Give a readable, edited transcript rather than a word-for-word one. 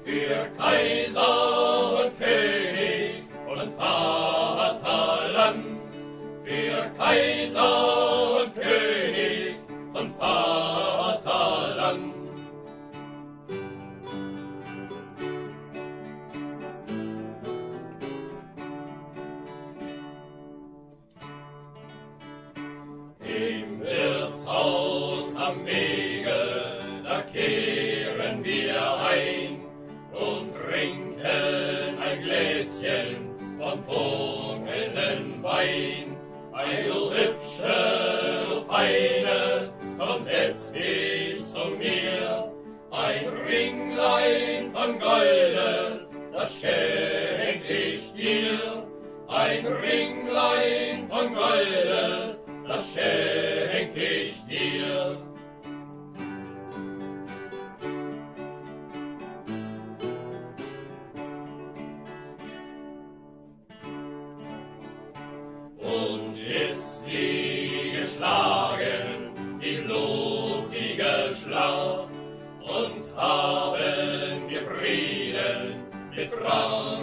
für Kaiser und König und Vaterland, für Kaiser und König und Vaterland. Im Wirtshaus am Wege, da kehren wir ein und trinken ein Gläschen von funkelndem Wein. Ei, du hübsche, du feine, komm, setz dich zu mir. Ein Ringlein von Golde, das schenk ich dir. Ein Ringlein von Golde, das schenk ich dir. Und ist sie geschlagen, die blutige Schlacht, und haben wir Frieden mit Frankreich